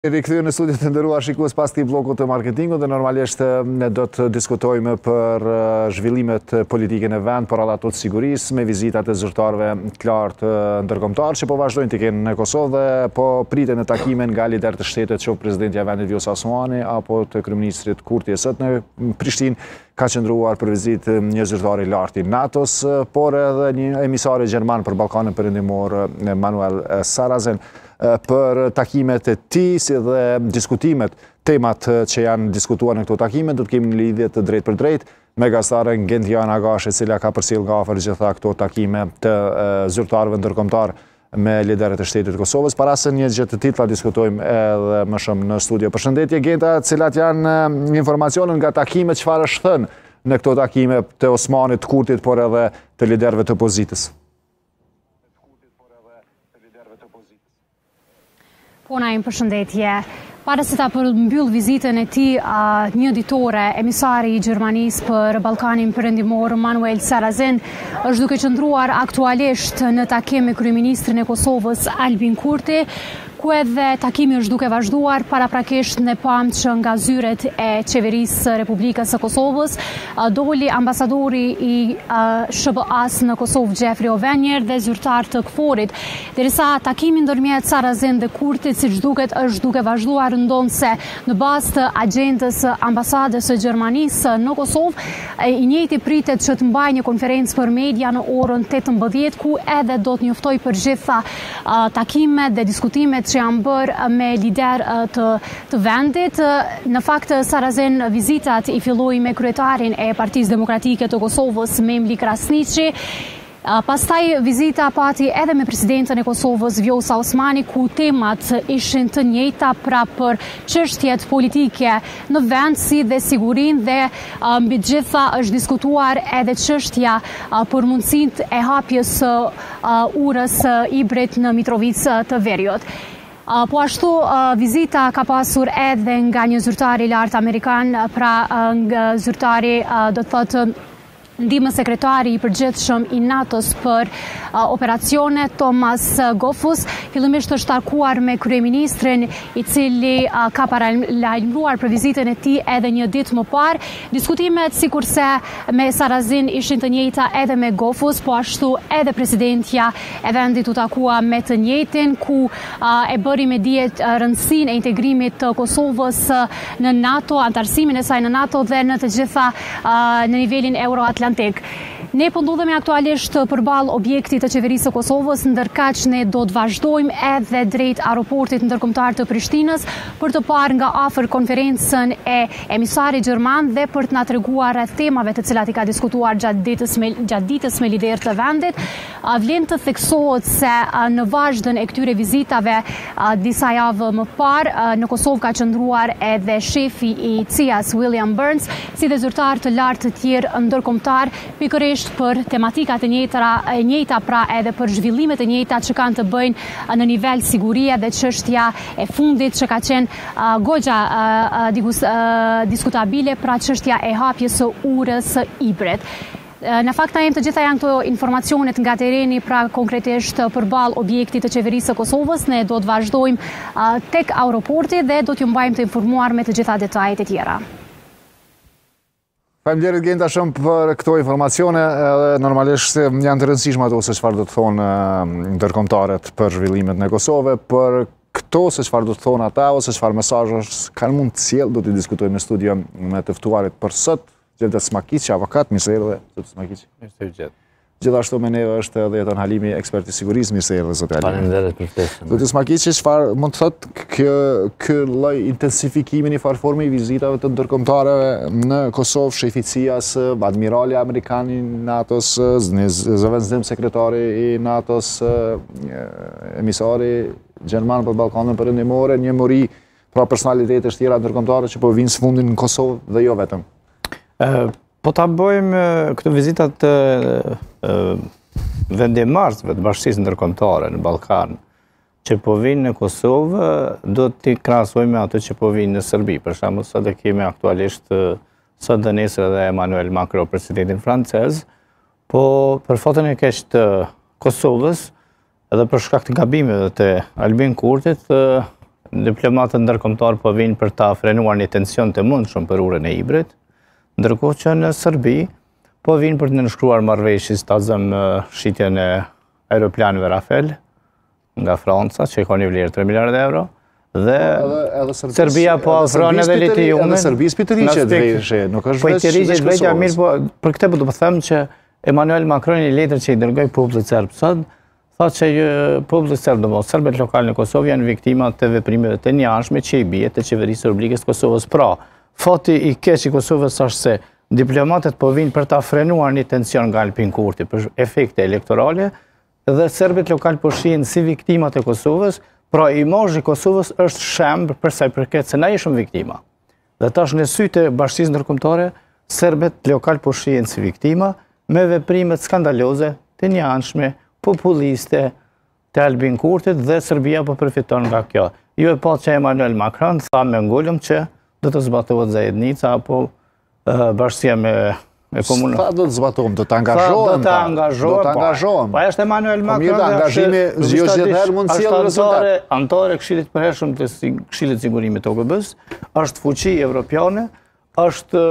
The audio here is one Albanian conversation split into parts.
Rikthyer në studion të nderuar shikues pas këtij bloku të marketingut dhe normalisht ne do të diskutojmë për zhvillimet politike në vend, por edhe ato të sigurisë me vizitat e zyrtarëve të lartë ndërkombëtar që po vazhdojnë të kenë në Kosovë dhe po priten në takime nga liderët e shtetit, qoftë presidenti i vendit Vjosa Osmani apo të kryeministrit Kurti sot në Prishtinë ka qëndruar për vizitë një zyrtar i lartë i NATO-s, por edhe një emisar gjerman për Ballkanin Perëndimor, Manuel Sarazen, për takimet e tij si dhe diskutimet, temat që janë diskutuar në këto takime, do të kemi një lidhje të drejtë për drejtë me gazetaren Gentiana Gashi, e cila ka përcjell nga afër gjitha këto takime të zyrtarëve ndërkombëtar me liderët e shtetit të Kosovës. Para se një gjë të tillë diskutojmë edhe më shumë në studio. Përshëndetje Genta, cilat janë informacionet nga takimet, çfarë është thënë në këto takime të Osmanit, të Kurtit, por edhe të liderëve të opozitës? Pona im përshëndetje. Para se ta përmbyll vizitën e tij një ditore, emisari i Gjermanisë për Ballkanin Perëndimor, Manuel Sarazen, është duke qëndruar aktualisht në takim me kryeministrin e Kosovës, Albin Kurti, ku edhe takimi është duke vazhduar. Paraprakisht ne pam që nga zyret e qeverisë së Republikës së Kosovës doli ambasadori i SBA-s në Kosovë, Jeffrey Ovenier, dhe zyrtar të KFOR-it. Derisa takimi ndërmjet Sarazen dhe Kurtit, siç duket, është duke vazhduar, ndonse në bazë të agjendës së ambasadës së Gjermanisë në Kosovë, i njëjti pritet që të mbajë një konferencë për media në orën 18, ku edhe do të njoftoj për gjitha takimet dhe diskutimet që janë bërë me lider të vendit. Në fakt, Sarazen vizitat i filloi me kryetarin e Partisë Demokratike të Kosovës, Memli Krasniqi. Pastaj vizita pati edhe me presidentën e Kosovës, Vjosa Osmani, ku temat ishin të njëjta, pra për çështjet politike në vend si dhe sigurinë, dhe mbi gjitha është diskutuar edhe çështja për mundësinë e hapjes së urës Ibrit në Mitrovicë të Veriut. Po ashtu, vizita ka pasur edhe nga një zyrtar i lartë amerikan, pra nga zyrtari, do të thotë, ndihmë sekretari i përgjithshëm i NATO-s për operacione, Thomas Goffus, fillimisht është takuar me kryeministrin, i cili ka paralajmëruar për vizitën e tij edhe një ditë më parë. Diskutimet sikurse me Sarazen ishin të njëjta edhe me Goffus, po ashtu edhe presidentja e vendit u takua me të njëjtin, ku e bëri me dijet rëndësinë e integrimit të Kosovës në NATO, antarësimin e saj në NATO dhe në të gjitha në nivelin euroatlantik. Ne po ndodhemi aktualisht përballë objektit të qeverisë së Kosovës, ndërkaq ne do të vazhdojmë edhe drejt aeroportit ndërkombëtar të Prishtinës për të parë nga afër konferencën e emisarit gjerman dhe për të na treguar rreth temave të cilat i ka diskutuar gjatë ditës me liderët të vendit. Vlen të theksohet se në vazhdën e këtyre vizitave disa javë më parë në Kosovë ka qëndruar edhe shefi i CIA-s, William Burns, si dhe zyrtar të lartë të tjerë ndërkombëtar, pikërisht për tematikat e njëjta, pra edhe për zhvillimet e njëjta që kanë të bëjnë në nivel sigurie, dhe çështja e fundit që ka qenë goxha diskutabile, pra çështja e hapjes së urës Ibrit. Në fakt, të gjitha janë këto informacionet nga tereni, pra konkretisht përballë objektit të qeverisë së Kosovës. Ne do të vazhdojmë tek aeroporti dhe do t'ju mbajmë të informuar me të gjitha detajet e tjera. Faleminderit Genta shumë për këto informacione. Normalisht janë të rëndësishme ato se çfarë do të thonë ndërkombëtarët për zhvillimet në Kosovë, për këto se çfarë do të thonë ata ose çfarë mesazhesh kanë mund të sjellë, do të diskutojmë në studio me të ftuarit për sot. Gjelda Smakiqi, avokat, mirë se erdhe, zoti Smakiqi. Mirë se vjen. Gjithashtu me neve është edhe Jeton Halimi, ekspert i sigurisë, mirë se erdhe zoti Halimi. Faleminderit për ftesën. Zoti Smakiqi, çfarë mund të thotë ky lloj intensifikimi në farë forme i vizitave të ndërkombëtarëve në Kosovë, shefi i CIA-s, admirali amerikan i NATO-s, zëvendësim sekretari i NATO-s, emisari gjerman për Ballkanin Perëndimor, një mori pra personalitetesh tjera ndërkombëtare që po vinë së fundin në Kosovë dhe jo vetëm. Po ta bëjmë këto vizitat vendimmarrësve të bashkisë ndërkombëtare në Ballkan që po vinë në Kosovë, do t'i krahasojmë me ato që po vinë në Serbi. Për shembull, sot e kemi aktualisht sot dhe nesër edhe Emmanuel Macron, presidentin francez, po për fotën e keq të Kosovës, edhe për shkak të gabimeve të Albin Kurtit, diplomatët ndërkombëtar po vinë për ta frenuar një tension të mundshëm për urën e Ibrit, ndërkohë që në Serbi po vinë për të nënshkruar marrëveshjes ta zëmë shitjen e aeroplanëve Rafale nga Franca, që ka një vlerë 3 miliardë euro, dhe Serbia po afron edhe litiumin. Edhe Serbisë për të riqet veshje, nuk është veç Kosovës. Mirë, po për këtë po të them që Emmanuel Macron një letër që i dërgoi popullit serb sot, thotë që populli serb, serbët lokalë në Kosovë janë viktima të veprimeve të njëanshme që i bie të qeverisë së Republikës Kosovës. Pra, fati i keq i Kosovës është se diplomatët po vinë për ta frenuar një tension nga Albin Kurti për efekte elektorale dhe serbët lokalë po shihen si viktimat e Kosovës, pra imazhi i Kosovës është shemb për sa i përket se na ishim viktima. Dhe tash në sytë e bashkisë ndërkombëtare, serbët lokalë po shihen si viktima me veprimet skandaloze të njëanshme populiste të Albin Kurtit dhe Serbia po përfiton nga kjo. Ju e pa që Emmanuel Macron tha me ngulëm që do të zbatohet Zajednica apo bashkësia me komunën. Sa do të zbatohem? Do të angazhohem? Do të angazhohem. Pa është Emmanuel Macron. Mirë, angazhimi jo gjithherë mund të sjellë rezultat. Antore Këshillit të Përhershëm të Këshillit të Sigurimit të OKB-s, është fuqi evropiane, është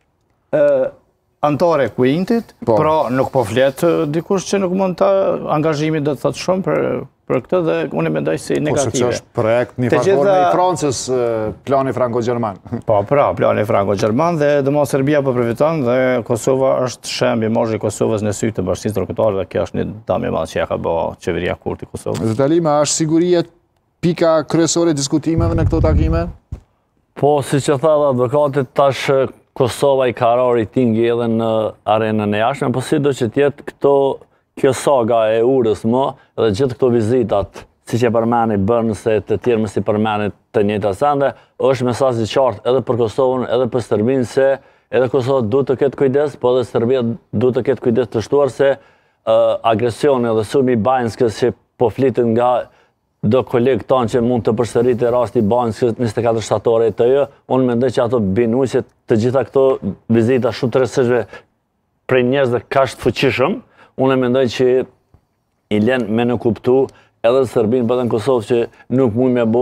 antore Quintit, pra nuk po flet dikush që nuk mund të angazhimi do të thotë shumë për këtë dhe unë mendoj si negative. Po që është projekt një faktor në i Francës, plani franko-gjerman. Po, pra, plani franko-gjerman dhe dëmo Serbia po përfiton dhe Kosova është shemb imazhi i Kosovës në sy të bashkisë ndërkombëtare dhe kjo është një dëm i madh që ja ka bë qeveria Kurti Kosovës. Talima, është siguria pika kryesore e diskutimeve në këto takime? Po, siç e tha advokatit, tash Kosova i karari tingi edhe në arenën e jashtme, po si do që tjetë kjo saga e urës më, edhe gjithë këto vizitat, si që përmeni bërnë se të tjerë më si përmeni të njëjta sende, është mesazh i qartë edhe për Kosovën, edhe për Serbinë, se edhe Kosova duhet të ketë kujdes, po edhe Serbia duhet të ketë kujdes të shtuar se agresioni edhe sulmi i Banjskës që po flitin nga do kolegë tanë që mund të përsërit e rasti Banjskës 24 shtatore të jë, unë mendoj që ato binuj që të gjitha këto vizita shumë të rësishme prej njerëz dhe kashtë fuqishëm, unë mendoj që i len me në kuptu edhe Serbinë për dhe në Kosovë që nuk mund me bo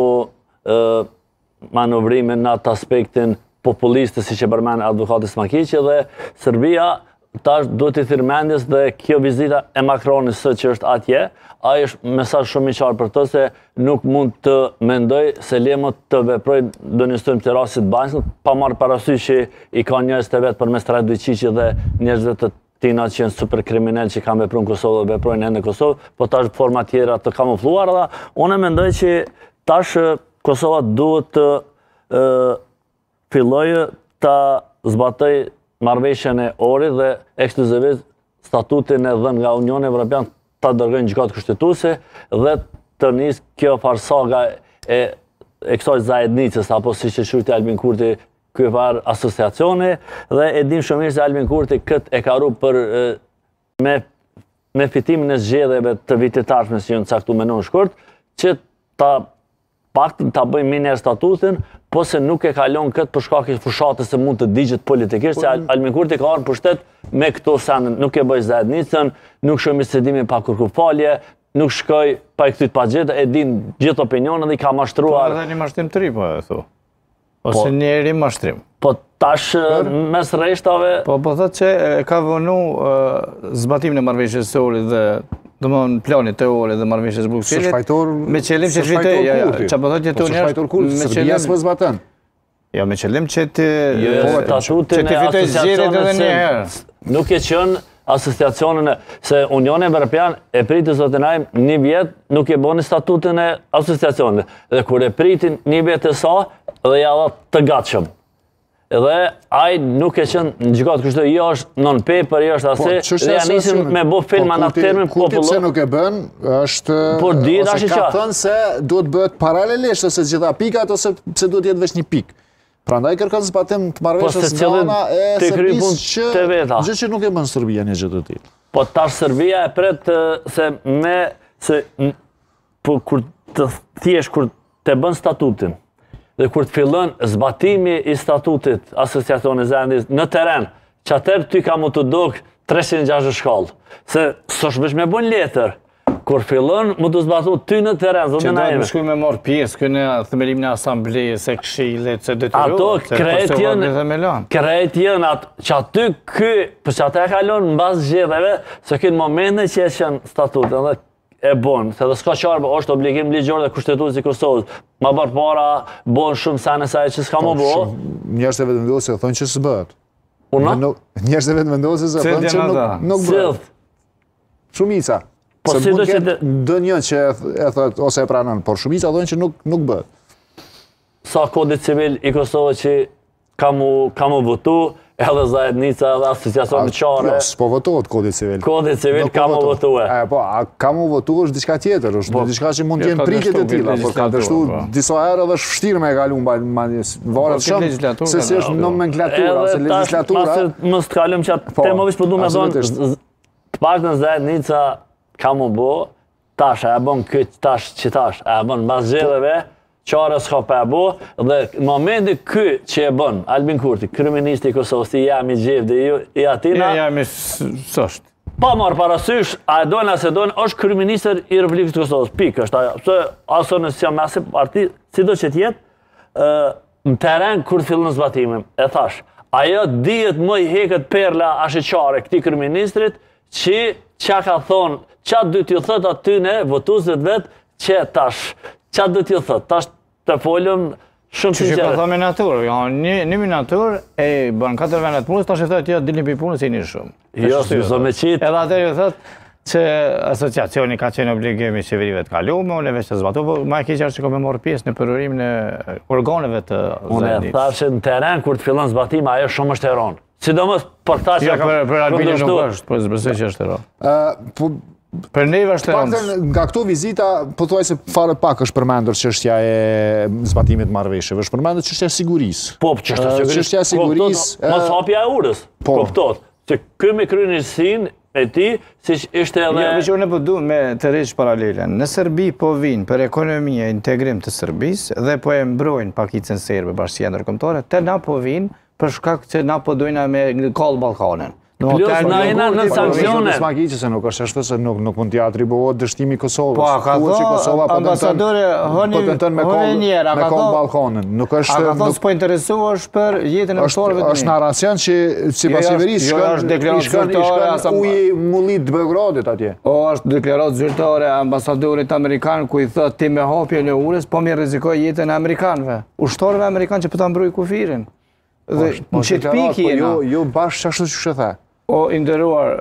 manovrime në atë aspektin populiste si që përmen advokati Smakiqi dhe Serbia tash duhet i thirrmendjes dhe kjo vizita e Macronit sot që është atje, ai është mesazh shumë i qartë për të se nuk mund të mendoj se lemo të veproj do një stërm të rastit Banjskës, pa marrë parasysh që i ka njerëz të vetë përmes Trajt Dujqiqi dhe njerëzve të tina që janë super kriminal që kanë vepruar në Kosovë dhe veprojnë në Kosovë, po tash forma tjera të kamufluar dhe unë mendoj që tash Kosova duhet të fillojë të zbatoj marrëveshjen e Ohrit dhe ekskluzivisht statutin e dhënë nga Unioni Evropian ta dërgojnë gjykatë kushtetuese dhe të nisë kjo farsaga e kësaj Zajednicës apo siç e quajti Albin Kurti ky far asociacioni dhe e dim shumë mirë se Albin Kurti këtë e ka rru për me fitimin e zgjedhjeve të vitit të ardhshëm që janë caktuar me në shkurt që ta bëjmë miner statutin, po se nuk e kalon këtë për shkak të fushatës se mund të digjet politikisht, se Albin Kurti ka ardhur për shtet me këto sende, nuk e bëj Zajednicën, nuk shkoj me sedimin pa kërku falje, nuk shkoj pa i kthyer pa gjeta, e din gjithë opinionin dhe i ka mashtruar. Po edhe një mashtrim të ri po e thu. Ose një mashtrim. Po tash mes rreshtave. Po thotë që ka vënu zbatimin e marrëveshjes së Ohrit dhe domthon planit të Ohrit dhe marrëveshjes Brukselit. Me qëllim që fitoj, çfarë po thotë tu njerëz me Serbia s'po zbaton. Jo, me qëllim që ti statutin e fitoj zgjedhjet edhe një herë. Nuk e qenë asociacionin se Unioni Evropian e priti zotin Ajm një vjet nuk e boni statutin e asociacionit. Dhe kur e pritin një vjet e sa dhe ja dha të gatshëm. Dhe ai nuk e qenë në gjykatë kështu, jo është non paper, jo është asë, dhe ja nisin me bo filma në termin popullor. Kurti pse nuk e bën, është ose ka thënë se duhet bëhet paralelisht ose gjitha pikat ose pse duhet jetë veç një pikë. Prandaj kërkon zbatim të marrëveshjes nga ana e Serbisë gjë që nuk e bën Serbia një gjë të tillë. Po tash Serbia e pret kur të thjesht kur të bën statutin dhe kur të fillon zbatimi i statutit asociacionit Zajednicës në teren, që atëherë ty ka mu të dok 360 shkallë. Se s'është veç me bën letër, kur fillon, më të zbatu ty në teren, Që do të shkuj me marrë pjesë kënë themelimin e asamblejës, se këshillit, se detyrohet. Ato krejt jën që aty për që atë e kalon në bazë zgjedhjeve, se kënë momente që e qenë statut, edhe e bon, se dhe s'ka qarë, është obligim ligjor dhe kushtetues i Kosovës. Ma bërë para, bon shumë sene saj që s'ka më bo. Njerëzit e vetë vendosë e thonë që s'bëhet. Una? Njerëzit e vetë vendosë e thonë që nuk bëhet. Shumica. Se mund këtë dë një që e thotë ose e pranën, por shumica thonë që nuk bëhet. Sa kodit civil i Kosovës që ka mu votu, edhe zajednica edhe asociacion qare. Jo, s'po votohet kodit civil. Kodit civil ka mu votu e. Po, a ka mu votu është diçka tjetër, është diçka që mund t'jenë pritjet e tilla, por ka dështu disa herë edhe është vështirë me e kalu varet shumë se si është nomenklatura ose legislatura. Më së t'kalëm që atë temovis për du me thonë, të pak në zajednica ka mu bo, tash e bon këtë tash që tash, e bon bas zgjedhjeve, qare s'ka pa e bo, dhe në momenti që e bon, Albin Kurti, kryeministri i Kosovës, i jam i gjevë dhe i atina... Ja, jam i sështë. Pa marë parasysh, a e dojnë, a se dojnë, është kryeministër i Republikës të Kosovës, pikë është ajo. Se aso nësë jam asë parti, si do që tjetë, në teren kur të fillë në zbatimin, e thash, ajo dihet më i heket perla asheqare këti kryeministrit, që ka thonë, qatë du t'ju thët atyne votuzit vetë, që tash, qatë du t'ju thët, tash të folëm shumë sincere. Që ka thë minatur, një minatur e bën 4 venet punës, tash e thët tja dilin për punës i një shumë. Jo, s'u me qitë. Edhe atër ju thët që asociacioni ka qenë obligimi qeverive të kalume, unë e veç të zbatu, po ma e keqar që ka me morë pjesë në përërimin e organeve të zednit. Unë e thashë në teren, kur të fillon zbatim, ajo shumë është eronë. Sidomos për ta që ka për Albinin nuk është, po zbësoj që është eronë. Për neve është eronë. Nga këto vizita, po thuaj se fare pak është përmendur çështja e zbatimit marrëveshjeve, është përmendur çështja e sigurisë. Po, çështja e sigurisë. Mos hapja e urës, kuptot. Se ky me kryenësinë e ti, si ishte edhe... Jo, që unë po du me të rrish paralelen. Në Serbi po vinë për ekonomi e integrim të Serbisë dhe po e mbrojnë pakicën serbe bashkësia ndërkombëtare, te na po vinë për shkak që na po dojna me kallë Ballkanin. Plus na jena në sanksione. Se nuk është ashtu se nuk mund t'i atribuohet dështimi i Kosovës. Po, ka thonë ambasadore Honjera, ka thonë Ballkanin. Nuk është... A ka thonë s'po interesuohesh për jetën e mësorëve të mi. Është narracion që sipas qeverisë shkon uji mullit të Beogradit atje. O, është deklaratë zyrtare ambasadorit amerikan ku i thotë ti me hapje në urës, po mi rrezikoj jetën e amerikanëve. Ushtarëve amerikanë që po ta mbrojnë kufirin. Dhe në qëtë piki jena. Jo bashkë që ashtu që shëthe. O, inderuar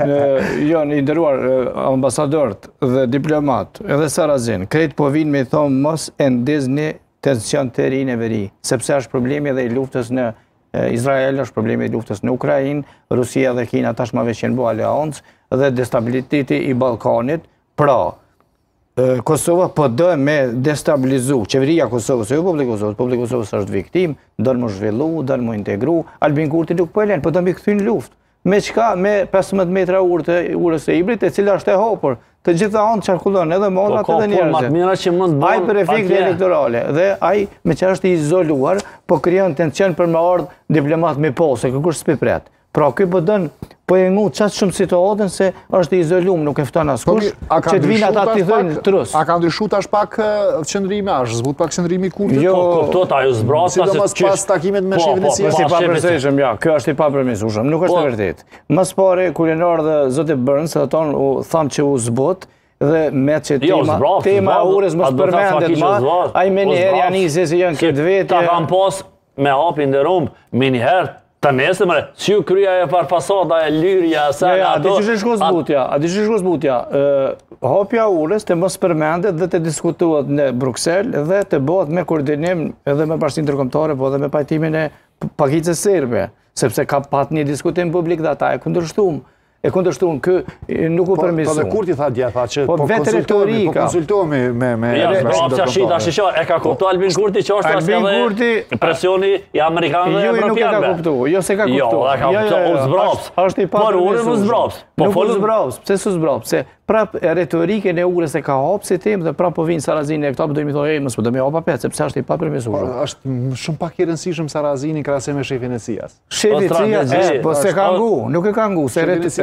ambasadorët dhe diplomat, edhe Sarazin, krejt po vinë me i thonë mos e ndizni tension të rinë e veri, sepse është problemi edhe i luftës në Izrael, është problemi i luftës në Ukrajinë, Rusia dhe Kina tashmave që në bo aleancë, dhe destabiliteti i Ballkanit, pra, Kosova po dë me destabilizu, qeveria Kosovës, jo Publikë Kosovës është viktim, dënë më zhvillu, dënë më integru, Albin Kurti nuk po e lenë, po dënë me këthyn luft. Me qka? Me 15 metra urës e ibrit, e cila është e hopër, të gjitha anë qarkullon, edhe monat edhe njerëzit. Aj për efekte elektorale, dhe aj me që është izoluar, po kryon tension për me ardhë diplomat me po, se kërkush s'pi pret. Pra, këj po dënë, po e ngu qatë shumë situatën se është izolum, nuk e fëton askush, që të vinë ata t'i thëjnë trus. A ka ndryshu tash pak qëndrimi, a është zbut pak qëndrimi Kurtit? Jo, kuptot, ajo zbrat, sidomos pas takimet me shefin e Është i papërgjeshëm, ja, kjo është i papërmirësueshëm, nuk është e vërtet. Mas pare, kullinar dhe Zoti Burns, dhe tonë u thamë që u zbut, dhe me që tema urës mos përmendet ma, a i me njëherë janë i se janë këtë vetje. Ta kam pas me hapin dhe rumë, me njëherë, të nesë mëre, si ju kryja e farfasada e lyrja, a di që shko zbutja, hapja urës të mos përmendet dhe të diskutuat në Bruxelles dhe të bëhet me koordinim edhe me Bashkinë Ndërkombëtare, po edhe me pajtimin e pakicës serbe, sepse ka pat një diskutim publik dhe ata e kundërshtuam. Kë nuk u permisu. Po dhe Kurti tha dje, tha që po konsultohemi me... E ka kuptu Albin Kurti që është asë edhe presioni i Amerikanëve e Evropianëve. Jo, se ka kuptu. Jo, e ka kuptu, u zbraps. Por urën u zbraps. Nuk u zbraps, pse su zbraps? Se prap retorike e urës e ka hapë si temë dhe prap po vinë Sarazini e këta për dojmë i thoi, mësë po dojmë i hapa petë, sepse është i pa përmesuar. Është shumë pak i rëndësishëm Sarazini krahasim me shefin e CIA-s. Shefi i CIA-s, po se ka ngu, nuk e ka ngu,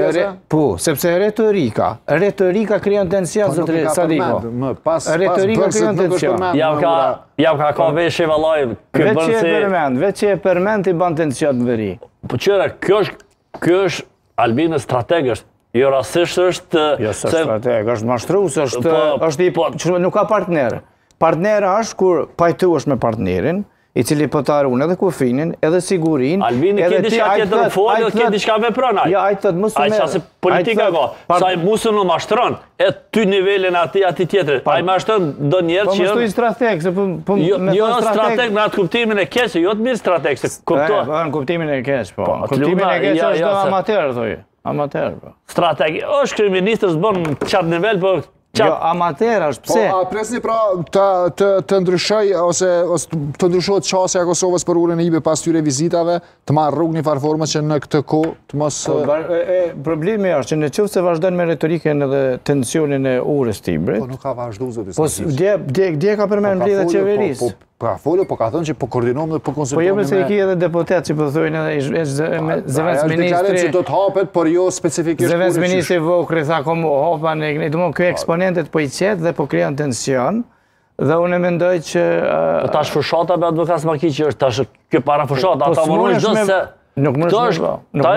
sepse retorika krijon tension, zotri Sadiko. Retorika krijon tension. Ja ka vesh e vallaj, veç që e përmend i ban tension në veri. Po qëra, kjo është Albinës strateg është, jo rasisht është... Jo së strateg, është mashtrues, është nuk ka partner. Partnera është kur pajtu është me partnerin, i cili po të arun edhe kufinin, edhe sigurin... Albini ke diçka tjetër në folë, ke diçka vepron aj. Ja, aj thot musu me... Aj qase politika ka, sa i musu në mashtron, e ty nivelin ati tjetër. Aj mashtron do njerë që... Po mështu i strateg, se po... Jo strateg në atë kuptimin e keqë, jo të mirë strateg, se kupto... Në kuptimin e keqë, po. Kuptimin e keqë është amater, thoi. Amater, po. Strateg, është kriministër zbon qatë nivel, po... Jo, amater është, pse? Po, presni pra të ndryshoj, ose të ndryshojt qasja Kosovës për urën e ibe pas tyre vizitave, të marrë rrugë një farformës që në këtë ko të mos... Problemi është që në qëfë se vazhdojnë me retoriken edhe tensionin e urës tibrit... Po, nuk ka vazhdu, zotis. Po, dje ka përmen mbledhe qeverisë. Ka folio, po ka thënë që po koordinom dhe po konsultomi me... Po jemi se i ki edhe deputet që po thujnë edhe zëvens ministri... që do të hapet, por jo specifikisht... Zëvens ministri Vokri tha komu hapan e këni... Dëmon, kjo eksponentet po i qetë dhe po kryon tension, dhe unë e mendoj që... Po tash fërshata be advokas Maki që është tash kjo para fërshata, ata më nështë do se... Nuk më është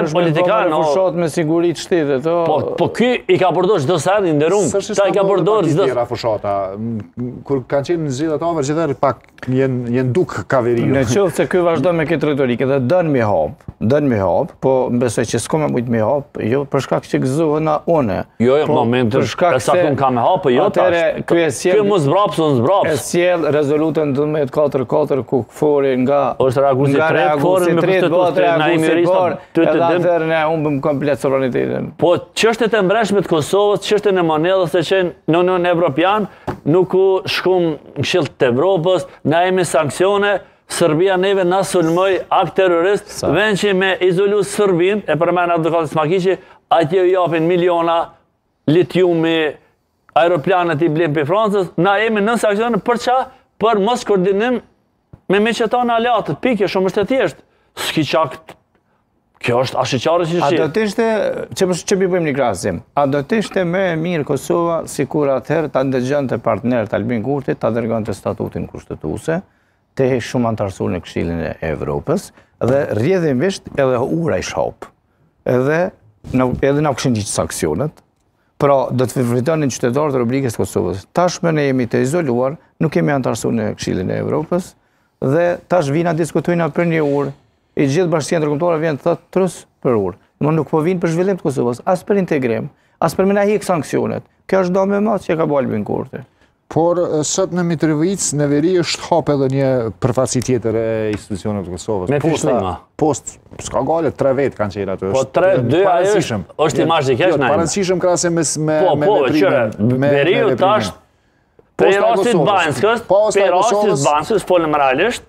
me fërshot me sigurit shtetit. Po ky i ka përdor çdo sen i nderuar. Ta i ka përdor çdo tjera fërshata. Kur kanë qenë në zgjedhjet ato gjithë pak jenë duk kaveriu. Në qoftë se ky vazhdon me këtë retorikë dhe dën mi hap, po besoj që s'ka më shumë mi hap, jo për shkak që gëzohen na une. Jo, në momentin sa kun ka me hap, jo tash. Ky mos zbraps, unë zbraps. E sjell rezolutën 1244 ku fori nga është reaguesi tretë, fori me protestues. Edhe atërë ne humbëm komplet sovranitetin. Po çështjet e mbreshme të Kosovës, çështjen e monedhës se që në Union Evropian nuk u shkum Këshill të Evropës, na jemi sanksione, Serbia neve na sulmoi akt terrorist, vend që me izolu Serbin, e përmend advokati Smakiqi, atje u japin miliona litiumi, aeroplanet i blin për Francës, na jemi në sanksione për ça? Për mos koordinim me miqëtanë aleatët, pikë, shumë është e thjeshtë. S'ki qakt. Kjo është ashiqare që A do të ishte, që mi bëjmë një krasim, a do të ishte me mirë Kosova si kur atëherë ta ndëgjën të partnerët Albin Kurti, ta dërgën të statutin kushtetuse, të shumë antarësur në Këshillin e Evropës, dhe rrjedhimisht edhe ura i shop. Edhe na këshin gjithë sankcionet, pra do të fitonin qytetarët e Republikës të Kosovës. Tashme ne jemi të izoluar, nuk kemi antarësur në Këshillin e Evropës, dhe tash vina diskutojna për një urë, i gjithë bashkësia ndërkombëtare vjen të thotë trus për urë. Nuk po vinë për zhvillim të Kosovës, as për integrim, as për me hiq sanksionet. Kjo është dëmë më që ka bërë Albin Kurti. Por sot në Mitrovic, në veri është hap edhe një përfaqësi tjetër e institucioneve të Kosovës. Me fishtima. Post, s'ka gale, 3 vetë kanë qenë aty. Po 3-2 ajo është imazh i keq na. Parancishëm krahasim me Veriu tash Perasit Banskës, folëm realisht,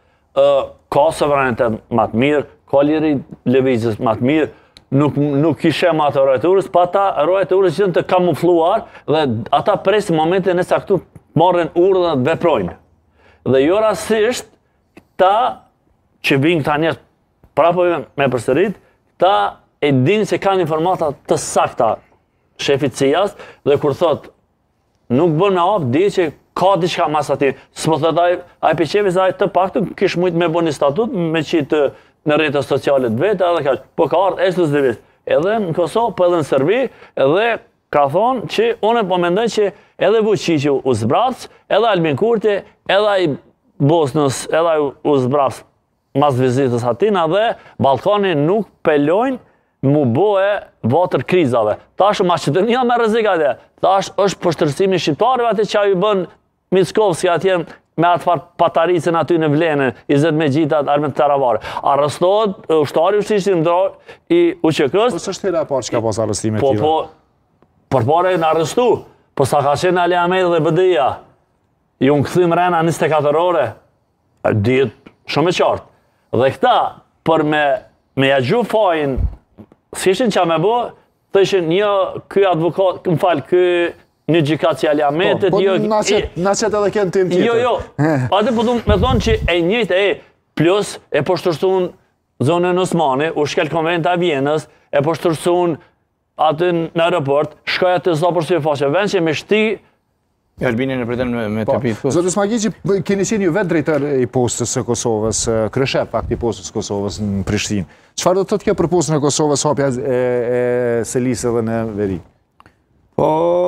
ka sovranitet më të mirë, ka liri lëvizjes më të mirë, nuk kishe më atë rojturës, pa ta rojturës që të kamufluar dhe ata presin momentin e saktu marrin urë dhe veprojnë. Dhe jo rasisht, ta që vinë këta njerëz prapo me përsërit, ta e dinë se kanë informata të sakta shefit CIA-s dhe kur thot nuk bën me hap, di që ka diçka mas ati. S'mo thot ai peqevis ai të paktën kish mujt me bën një statut me qitë në rrjetet sociale të veta edhe kaq. Po ka ardhur ekskluzivisht edhe në Kosovë, po edhe në Serbi, edhe ka thonë që unë po mendoj që edhe Vučići u zbrac, edhe Albin Kurti, edhe ai Bosnës, edhe ai u zbrac mas vizitës atina dhe Ballkani nuk pelojnë mu boe vatër krizave. Tash Maqedonia me rrezik atje. Tash është poshtërsimi shqiptarëve atë që ju bën Mickovski atje me atë farë pataricën aty në Vlenë, 20 me gjitat armët taravare. Arrestohet ushtari ushtishtim i UÇK-s. Po s'është hera parë që ka pas arrestime tjera. Po, përpare në arrestu, po sa ka qenë Ali Ahmedi dhe BDI-a, ju në këthim rena 24 ore, dihet shumë e qartë. Dhe këta, për me jagju fajin, s'ishin që me bo, thëshin, jo, ky advokat, më falë, ky një gjikaci Aliametit, jo... Na qëtë edhe kënë tim tjetër. Jo, atë po du me thonë që e njëjtë plus e po shtërsun zonën Osmani, u shkel konvent a Vjenës, e po shtërsun atë në aeroport, shkoj atë zdo për së e faqe, vend që me shti... Albini në pretend me të pitë. Zotës Magici, keni qenë ju vetë drejtër i postës së Kosovës, kryeshef fakt i postës së Kosovës në Prishtinë. Çfarë do të thotë kjo për postën e Kosovës, hapja e Selisë dhe në veri? Po,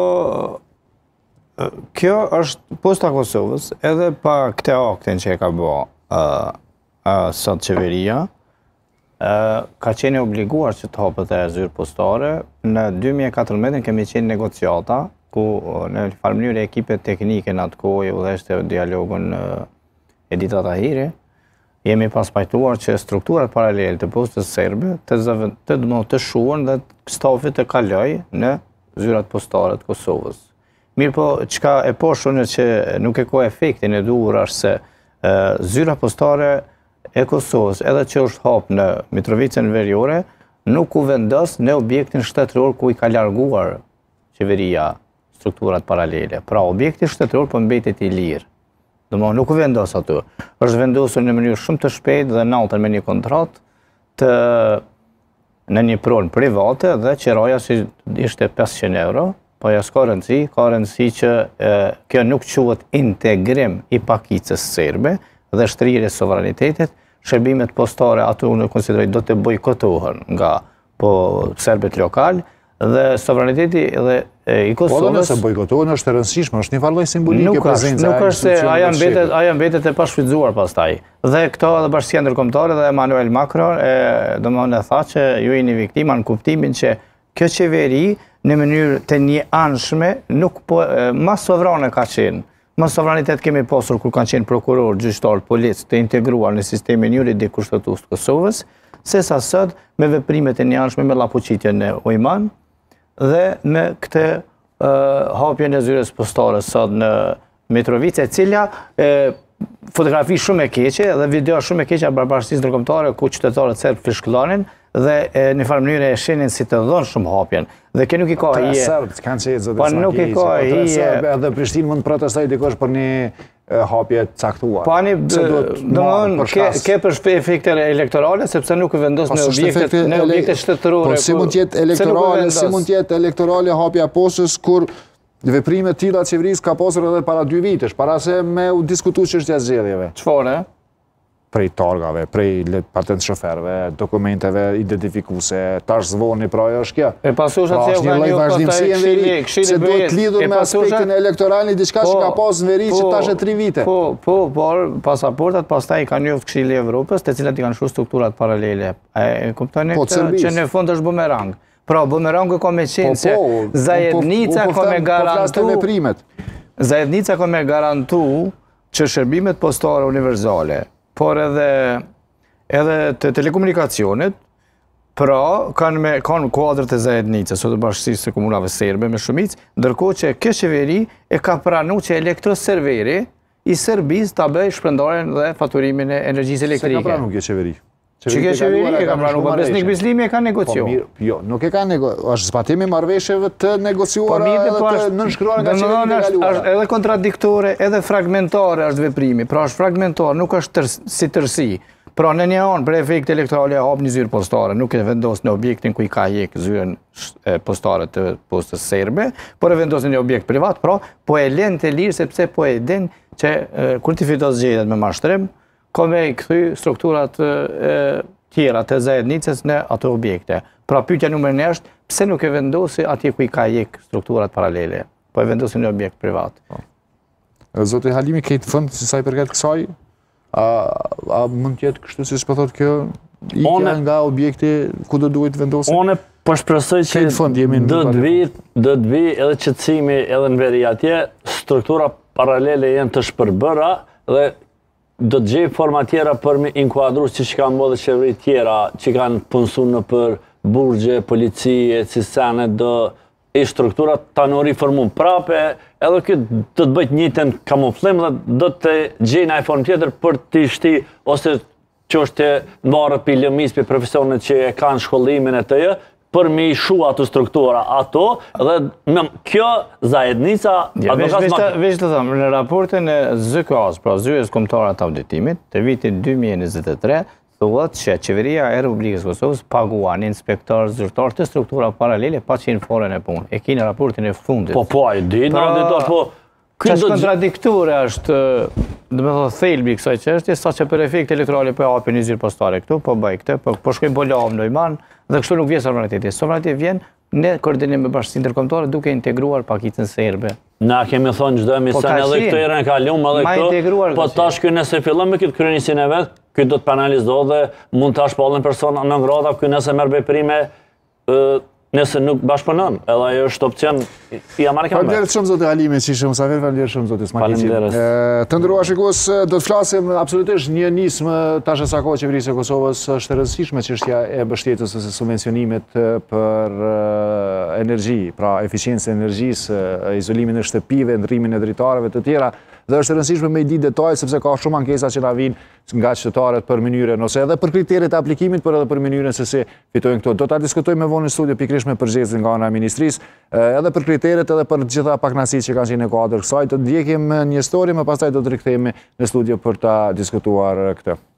kjo është posta e Kosovës, edhe pa këte aktin që e ka bë sot qeveria, ka qenë obliguar që të hapët e zyrë postare. Në 2014 kemi qenë negociata, ku në farë mënyrë ekipe teknike në atë kohë u dheshte dialogun Edita Tahiri, jemi pas pajtuar që strukturat paralel të postës serbe të shuan dhe stafit të kaloj në zyrat postare të Kosovës. Mirë po, qka e poshtën që nuk e ko efektin e duhur është se zyra postare e Kosovës, edhe që është hapë në Mitrovicën veriore, nuk u vendos në objektin shtetëror ku i ka larguar qeveria strukturat paralele. Pra, objekti shtetëror për mbetet i lirë. Dëmo, nuk u vendos aty. është vendosur në mënyrë shumë të shpejt dhe natën me një kontrat në një pronë private dhe qiraja si ishte 500 euro, po ja s'ka rëndësi që kjo nuk quhet integrim i pakicës serbe dhe shtrirje sovranitetit, shërbimet postare aty unë konsideroj do të bojkotohen nga serbet lokal, dhe sovraniteti dhe i Kosovës... Po dhe nëse bojkotohen është e rëndësishme, është një farloj simbolike prezenca. Nuk është se aja mbetet e pashfrytzuar pastaj. Dhe këto edhe Bashkia Ndërkombëtare dhe Emmanuel Macron domethënë tha që ju jeni viktima në kuptimin që kjo qeveri në mënyrë të një anshme nuk po mas sovrane ka qenë. Mas sovranitet kemi pasur kur kanë qenë prokuror, gjyqtar, policë të integruar në sistemin juridik kushtetues të Kosovës, sesa sot me veprimet e një anshme me llapuçitjen e Ojman dhe me këtë hapjen e zyrës postare sot në Mitrovica, e cila fotografi shumë e keqe dhe video shumë e keqe a Bashkisë Ndërkombëtare ku qytetarët serb fishkëllanin dhe në farë mënyrë e shenin si të dhonë shumë hapjen. Dhe kjo nuk i ka hije. Serbët kanë qenë zotë Po nuk i ka hije. Edhe Prishtinë mund të protestoj dikosh për një hapje caktuar. Pani, domethënë ke për efekte elektorale sepse nuk vendos në objekte shtetërore. Po si mund të jetë elektorale hapja postës kur veprimet tilla të qeverisë ka pasur edhe para 2 vitesh, para se me u diskutuar çështja e zgjedhjeve. Çfarë? Prej targave, prej patent shoferve, dokumenteve identifikuese, tash zvoni pra është kjo. E pasusha që një lloj vazhdimësie në veri, se duhet lidhur me aspektin elektoral një diçka që ka pas në veri që tash e 3 vite. Por pasaportat pastaj i kanë njoftë Këshilli i Evropës, të cilat i kanë shkruar strukturat paralele. E kuptoni që në fund është bumerang. Pra bumerangu ka me qenë se Zajednica ka me garantu që shërbimet postare universale, por edhe të telekomunikacionit, pra kanë kuadrët e Zajednicës, sot të Bashkisë së Komunave Serbe me shumicë, ndërkohë që kjo qeveri e ka pranu që elektroserveri i Serbisë ta bëjë shpërndarjen dhe faturimin e energjisë elektrike. Se ka pranu kjo qeveri? Që kjo qeveri e ka pranu, po Besnik Bislimi e ka negociuar. Jo, nuk e ka negociuar, është zbatimi marrëveshjeve të negociuara edhe të nënshkruar nga qeveri të kaluara. Edhe kontradiktore, edhe fragmentare është veprimi, pra është fragmentare, nuk është si tërsi. Pra në një anë për efekt elektorale hap një zyrë postare, nuk e vendos në objektin ku i ka jek zyrën postare të postës serbe, por e vendos në një objekt privat, pra po e lën të lirë sepse po e din që kur ti fiton zgjedhjet me mashtrim, ka me i këthy strukturat tjera të Zajednicës në ato objekte. Pra pyetja numër 1 është, pse nuk e vendosi atje ku i ka jek strukturat paralele, po e vendosi në objekt privat. Zoti Halimi, këtë fund, si sa i përket kësaj, a mund tjetë kështu si shpëthot kjo ikja nga objekti ku do duhet vendosi? One përshpresoj që do të vi edhe qëtësimi edhe në veri atje, struktura paralele jenë të shpërbëra dhe do të gjej forma tjera për me inkuadru që kanë bodhe qeveri tjera që kanë punësu në për burgje, policie, cisane, do i strukturat ta në riformu prape, edhe këtë do të bëjt njëtën kamuflim dhe do të gjej në formë tjetër për të shti ose që është në barë për lëmis për profesionet që e kanë shkollimin e të jë, për me i shu ato struktura ato, dhe kjo zajednica... Veç të thëmë, në raportin e ZKA-s, pra Zyres Kombëtare të Auditimit, të vitin 2023, thuhet që qeveria e Republikës Kosovës paguan inspektor zyrtar të struktura paralele pa qenë forën e punë. E ki në raportin e fundit. Po, e di, në auditor, po... Qështë kontradiktore është, dhe me thë thelbi kësaj çështje, sa që për efekt elektorale për api një zyrë postare këtu, po bëj këtë, po shkojmë bolavë në Ojman, dhe kështu nuk vjen sovraniteti. Sovraniteti vjen në koordinim me bashkësinë ndërkombëtare duke integruar pakicën serbe. Na kemi thonë çdo emision edhe këto i rënë kalum edhe këto, po tash ky nëse fillon me këtë kryenisin e vet, ky do të penalizohet dhe mund të shpallën persona në ngrata, ky nëse merr veprime nëse nuk bashkëpunon, edhe ajo është opcion i Amerikanëve. Faleminderit shumë zotë Halimi, që ishte musafir, faleminderit shumë zotë Smakici. Të nderuar shikues, do të flasim absolutisht një nismë tash sa kohë qeverisë e Kosovës është e rëndësishme çështja e mbështetjes ose subvencionimit për energji, pra eficiencë e energjisë, izolimin e shtëpive, ndrimin e dritarëve të tjera. Dhe është e rëndësishme me i ditë detaj, sepse ka shumë ankesa që na vinë nga qytetarët për mënyrën, ose edhe për kriteret e aplikimit, por edhe për mënyrën se si fitojnë këto. Do ta diskutojmë vonë në studio pikërisht me përgjegjësin nga ana e ministrisë, edhe për kriteret, edhe për gjitha pakënaqësitë që kanë qenë në kuadër kësaj. Do të ndjekim një histori, më pastaj do të rikthehemi në studio për ta diskutuar këtë.